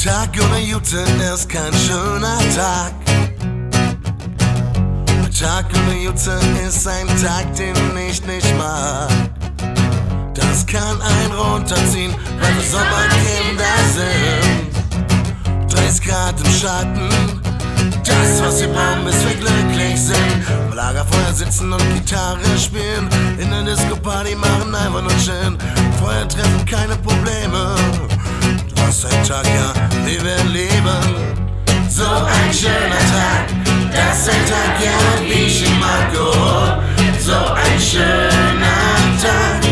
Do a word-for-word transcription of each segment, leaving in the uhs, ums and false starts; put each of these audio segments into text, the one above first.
Tag ohne JuZe ist kein schöner Tag. Ein Tag ohne JuZe ist ein Tag, den ich nicht mag. Das kann einen runterziehen, weil wir Sommerkinder sind. dreißig Grad im Schatten, das was wir brauchen, bis wir glücklich sind. Am Lagerfeuer sitzen und Gitarre spielen, in der Disco-Party machen einfach nur chillen. Feuer treffen, keine Probleme. Das ist ein Tag, ja, wie wir leben. So ein schöner Tag, das ist ein Tag, ja, wie ich ihn mag. Oh, so ein schöner Tag.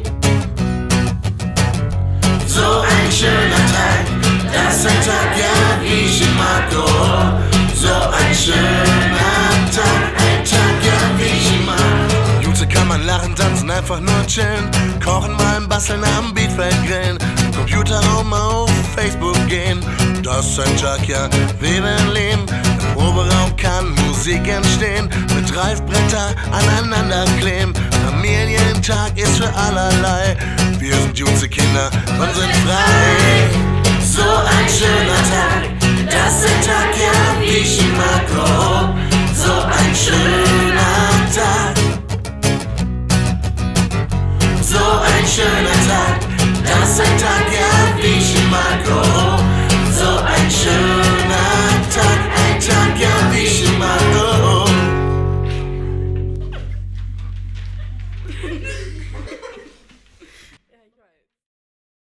So ein schöner Tag, das ist ein Tag, ja, wie ich ihn mag. Oh, so ein schöner Tag, ein Tag, ja, wie ich ihn mag. JuZe kann man lachen, tanzen, einfach nur chillen. Kochen, malen, basteln, am Beatfeld grillen. Computerraum auf Facebook gehen. Das ist ein Tag, ja, wie wir leben. Im Proberaum kann Musik entstehen. Mit Reifbretter aneinander kleben. Familientag ist für allerlei. Wir sind JuZe-Kinder und sind frei. So ein schöner Tag, das ist ein Tag, ja, wie ich ihn mag. Oh, so ein schöner Tag. So ein schöner Tag, das ist ein Tag,